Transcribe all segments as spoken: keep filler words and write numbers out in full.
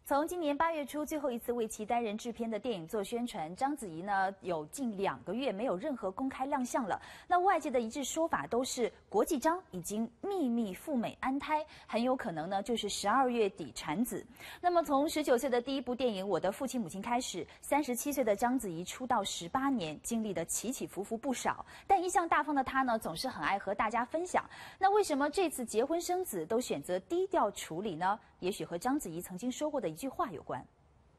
从今年八月初最后一次为其单人制片的电影做宣传，章子怡呢有近两个月没有任何公开亮相了。那外界的一致说法都是国际章已经秘密赴美安胎，很有可能呢就是十二月底产子。那么从十九岁的第一部电影《我的父亲母亲》开始，三十七岁的章子怡出道十八年，经历的起起伏伏不少，但一向大方的她呢总是很爱和大家分享。那为什么这次结婚生子都选择低调处理呢？也许和章子怡曾经说过的一句话有关。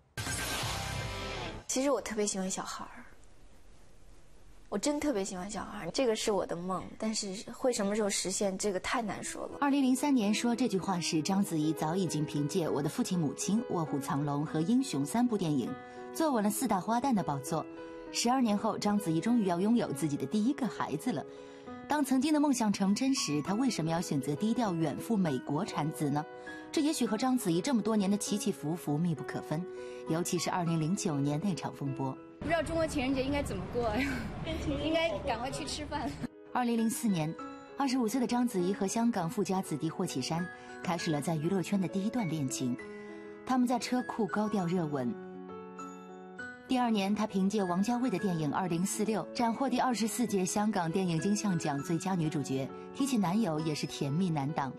其实我特别喜欢小孩儿，我真特别喜欢小孩儿，这个是我的梦，但是会什么时候实现，这个太难说了。 二零零三年说这句话时，章子怡早已经凭借《我的父亲母亲》《卧虎藏龙》和《英雄》三部电影，坐稳了四大花旦的宝座。十二年后，章子怡终于要拥有自己的第一个孩子了。当曾经的梦想成真时，她为什么要选择低调远赴美国产子呢？这也许和章子怡这么多年的起起伏伏密不可分，尤其是二零零九年那场风波。 不知道中国情人节应该怎么过呀？应该赶快去吃饭。 二零零四年，二十五岁的章子怡和香港富家子弟霍启山开始了在娱乐圈的第一段恋情，他们在车库高调热吻。第二年，她凭借王家卫的电影《二零四六》斩获第二十四届香港电影金像奖最佳女主角。提起男友，也是甜蜜难挡。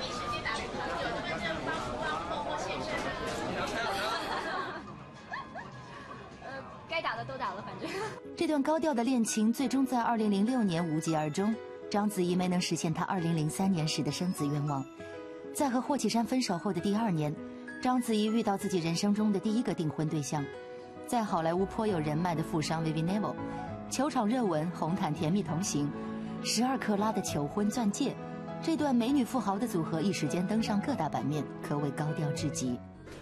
呃，该打的都打了，反正。 这段高调的恋情最终在二零零六年无疾而终。章子怡没能实现她二零零三年时的生子愿望。在和霍启山分手后的第二年，章子怡遇到自己人生中的第一个订婚对象。在好莱坞颇有人脉的富商 Vivi Neville， 球场热吻，红毯甜蜜同行，十二克拉的求婚钻戒，这段美女富豪的组合一时间登上各大版面，可谓高调至极。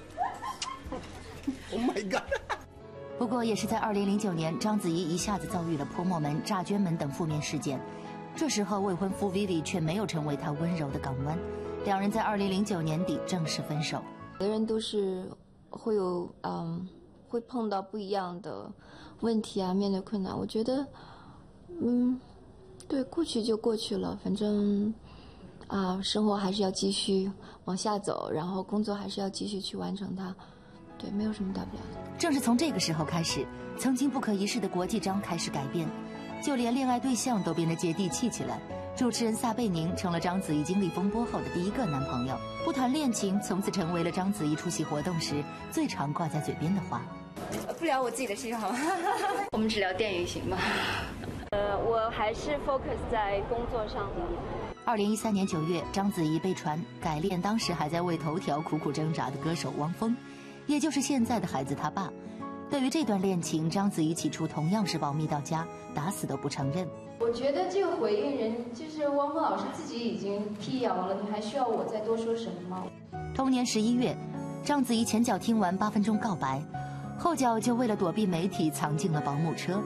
Oh my god！ 不过也是在二零零九年，章子怡一下子遭遇了泼墨门、诈捐门等负面事件，这时候未婚夫 Vivi 却没有成为她温柔的港湾，两人在二零零九年底正式分手。 每个人都是会有嗯。会碰到不一样的问题啊，面对困难，我觉得，嗯，对，过去就过去了，反正，啊，生活还是要继续往下走，然后工作还是要继续去完成它，对，没有什么大不了的。 正是从这个时候开始，曾经不可一世的国际章开始改变，就连恋爱对象都变得接地气起来。主持人撒贝宁成了章子怡经历风波后的第一个男朋友，不谈恋情从此成为了章子怡出席活动时最常挂在嘴边的话。 不聊我自己的事好吗？ 我们只聊电影行吗？ 呃，我还是 focus 在工作上的。 二零一三年九月，章子怡被传改恋当时还在为头条苦苦挣扎的歌手汪峰，也就是现在的孩子他爸。对于这段恋情，章子怡起初同样是保密到家，打死都不承认。 我觉得这个回应人就是汪峰老师自己已经辟谣了，你还需要我再多说什么吗？ 同年十一月，章子怡前脚听完八分钟告白，后脚就为了躲避媒体藏进了保姆车。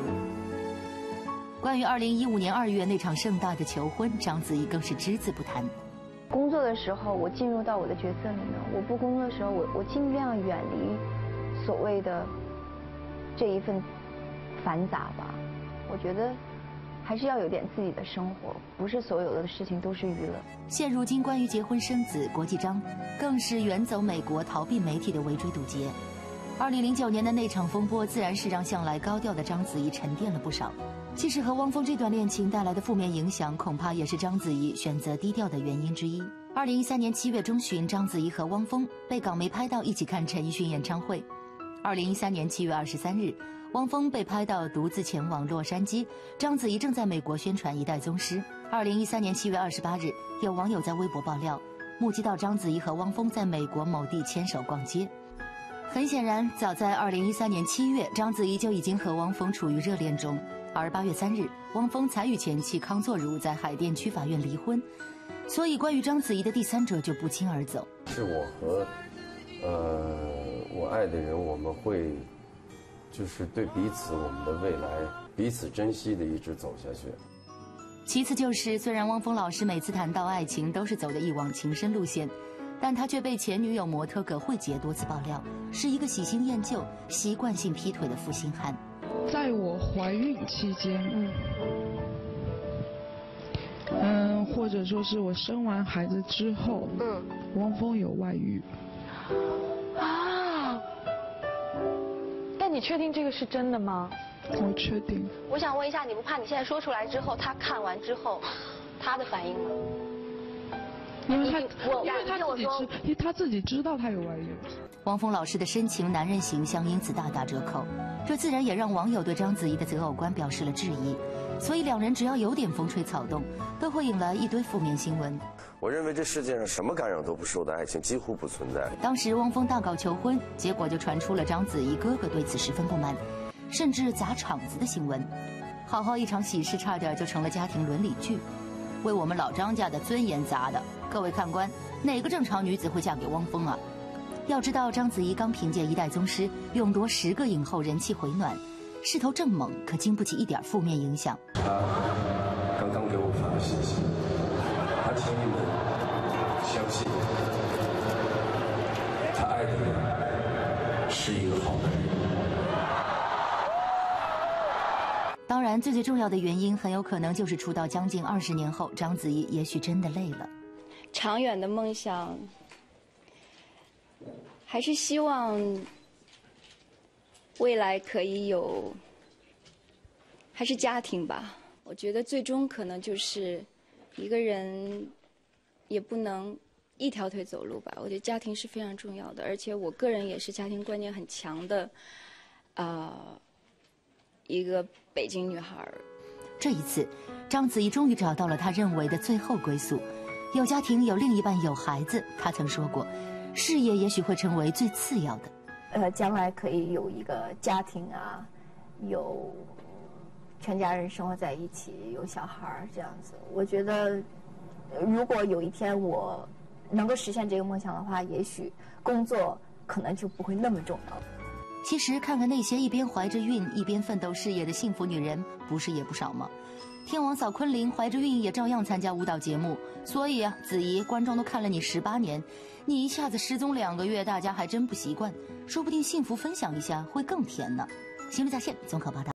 关于二零一五年二月那场盛大的求婚，章子怡更是只字不谈。 工作的时候，我进入到我的角色里面；我不工作的时候，我我尽量远离所谓的这一份繁杂吧。我觉得还是要有点自己的生活，不是所有的事情都是娱乐。 现如今，关于结婚生子，国际章更是远走美国，逃避媒体的围追堵截。二零零九年的那场风波，自然是让向来高调的章子怡沉淀了不少。其实和汪峰这段恋情带来的负面影响，恐怕也是章子怡选择低调的原因之一。二零一三年七月中旬，章子怡和汪峰被港媒拍到一起看陈奕迅演唱会。二零一三年七月二十三日，汪峰被拍到独自前往洛杉矶，章子怡正在美国宣传《一代宗师》。二零一三年七月二十八日，有网友在微博爆料，目击到章子怡和汪峰在美国某地牵手逛街。很显然，早在二零一三年七月，章子怡就已经和汪峰处于热恋中。而八月三日，汪峰才与前妻康作如在海淀区法院离婚，所以关于章子怡的第三者就不胫而走。 是我和，呃，我爱的人，我们会，就是对彼此我们的未来彼此珍惜的一直走下去。 其次就是，虽然汪峰老师每次谈到爱情都是走的一往情深路线，但他却被前女友模特葛慧杰多次爆料，是一个喜新厌旧、习惯性劈腿的负心汉。 在我怀孕期间，嗯，嗯，或者说是我生完孩子之后，嗯，汪峰有外遇。啊你确定这个是真的吗？ 我确定。 我想问一下，你不怕你现在说出来之后，他看完之后，他的反应吗？ 因为他， 我因为他自己知，因为他自己知道他有外遇。 汪峰老师的深情男人形象因此大打折扣，这自然也让网友对章子怡的择偶观表示了质疑。所以两人只要有点风吹草动，都会引来一堆负面新闻。 我认为这世界上什么干扰都不受的爱情几乎不存在。 当时汪峰大搞求婚，结果就传出了章子怡哥哥对此十分不满，甚至砸场子的新闻。好好一场喜事，差点就成了家庭伦理剧，为我们老张家的尊严砸的。各位看官，哪个正常女子会嫁给汪峰啊？要知道，章子怡刚凭借《一代宗师》勇夺十个影后，人气回暖，势头正猛，可经不起一点负面影响。 他刚刚给我发的信息，他请你们相信，他爱的人是一个好男人。 当然，最最重要的原因很有可能就是出道将近二十年后，章子怡也许真的累了。 长远的梦想，还是希望未来可以有，还是家庭吧。我觉得最终可能就是一个人也不能一条腿走路吧。我觉得家庭是非常重要的，而且我个人也是家庭观念很强的，呃，一个北京女孩。 这一次，章子怡终于找到了她认为的最后归宿。有家庭，有另一半，有孩子。她曾说过，事业也许会成为最次要的。 呃，将来可以有一个家庭啊，有全家人生活在一起，有小孩儿这样子。我觉得，如果有一天我能够实现这个梦想的话，也许工作可能就不会那么重要。 其实，看看那些一边怀着孕一边奋斗事业的幸福女人，不是也不少吗？天王嫂昆凌怀着孕也照样参加舞蹈节目，所以啊，子怡，观众都看了你十八年，你一下子失踪两个月，大家还真不习惯，说不定幸福分享一下会更甜呢。新闻在线综合报道。